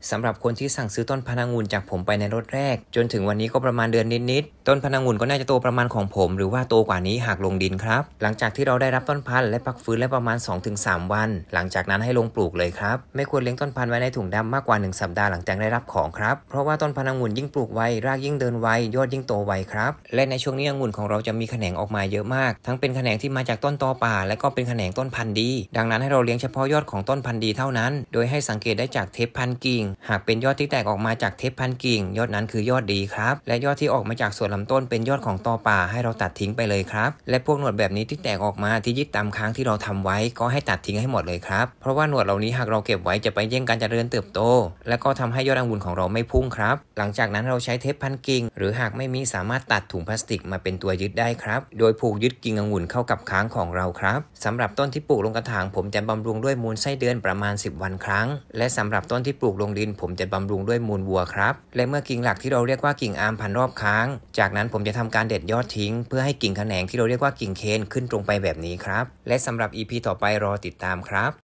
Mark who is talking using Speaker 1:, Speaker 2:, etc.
Speaker 1: สำหรับคนที่สั่งซื้อต้นพะนางุ่นจากผมไปในรถแรกจนถึงวันนี้ก็ประมาณเดือนนิดๆต้นพะนางุ่นก็น่าจะโตประมาณของผมหรือว่าโตกว่านี้หากลงดินครับหลังจากที่เราได้รับต้นพันธุ์และพักฟื้นและประมาณ 2-3 วันหลังจากนั้นให้ลงปลูกเลยครับไม่ควรเลี้ยงต้นพันธุ์ไว้ในถุงดำมากกว่า1 สัปดาห์หลังจากได้รับของครับเพราะว่าต้นพะนางุ่นยิ่งปลูกไวรากยิ่งเดินไวยอดยิ่งโตไวครับและในช่วงนี้องุ่นของเราจะมีแขนงออกมาเยอะมากทั้งเป็นแขนงที่มาจากต้นตอป่าและก็เป็นแขนงต้นพันธุ์ดีดังนั้นให้เราเลี้ยงเฉพาะยอดของต้นพันธุ์ดีเท่านั้นโดยให้สังเกตได้จากเทปพันกิ่งหากเป็นยอดที่แตกออกมาจากเทปพันกิ่งยอดนั้นคือยอดดีครับและยอดที่ออกมาจากส่วนลำต้นเป็นยอดของตอป่าให้เราตัดทิ้งไปเลยครับและพวกหนวดแบบนี้ที่แตกออกมาที่ยึดตามค้างที่เราทำไว้ก็ให้ตัดทิ้งให้หมดเลยครับเพราะว่าหนวดเหล่านี้หากเราเก็บไว้จะไปแย่งการเจริญเติบโตและก็ทำให้ยอดองุ่นของเราไม่พุ่งครับหลังจากนั้นเราใช้เทปพันกิ่งหรือหากไม่มีสามารถตัดถุงพลาสติกมาเป็นตัวยึดได้ครับโดยผูกยึดกิ่งองุ่นเข้ากับค้างของเราครับสำหรับต้นที่ปลูกลงกระถางผมจะบำรุงด้วยมูลไส้เดือนประมาณ10 วันครั้งและสำหรับต้นที่ปลูกลงดินผมจะบำรุงด้วยมูลวัวครับและเมื่อกิ่งหลักที่เราเรียกว่ากิ่งอาร์มพันรอบค้างจากนั้นผมจะทำการเด็ดยอดทิ้งเพื่อให้กิ่งแขนงที่เราเรียกว่ากิ่งเคนขึ้นตรงไปแบบนี้ครับและสำหรับ EP ต่อไปรอติดตามครับ